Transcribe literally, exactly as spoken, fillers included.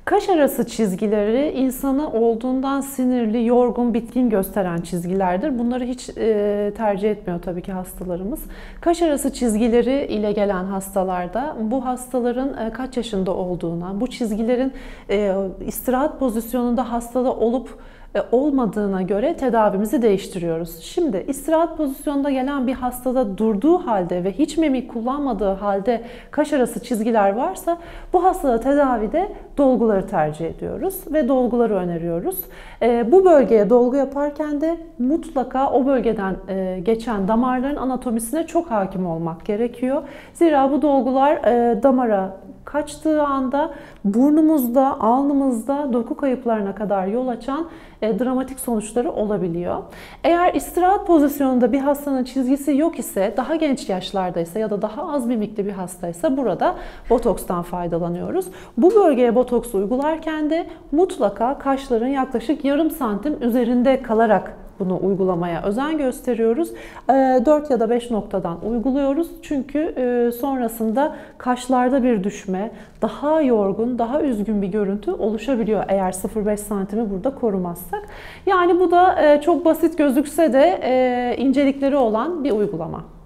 Kaş arası çizgileri insanı olduğundan sinirli, yorgun, bitkin gösteren çizgilerdir. Bunları hiç e, tercih etmiyor tabii ki hastalarımız. Kaş arası çizgileri ile gelen hastalarda bu hastaların e, kaç yaşında olduğuna, bu çizgilerin e, istirahat pozisyonunda hastada olup olmadığına göre tedavimizi değiştiriyoruz. Şimdi istirahat pozisyonunda gelen bir hastada durduğu halde ve hiç mimik kullanmadığı halde kaş arası çizgiler varsa bu hastada tedavide dolguları tercih ediyoruz ve dolguları öneriyoruz. Bu bölgeye dolgu yaparken de mutlaka o bölgeden geçen damarların anatomisine çok hakim olmak gerekiyor. Zira bu dolgular damara kaçtığı anda burnumuzda, alnımızda doku kayıplarına kadar yol açan e, dramatik sonuçları olabiliyor. Eğer istirahat pozisyonunda bir hastanın çizgisi yok ise, daha genç yaşlardaysa ya da daha az mimikli bir hastaysa burada botokstan faydalanıyoruz. Bu bölgeye botoks uygularken de mutlaka kaşların yaklaşık yarım santim üzerinde kalarak bunu uygulamaya özen gösteriyoruz. dört ya da beş noktadan uyguluyoruz. Çünkü sonrasında kaşlarda bir düşme, daha yorgun, daha üzgün bir görüntü oluşabiliyor eğer sıfır virgül beş santimi burada korumazsak. Yani bu da çok basit gözükse de incelikleri olan bir uygulama.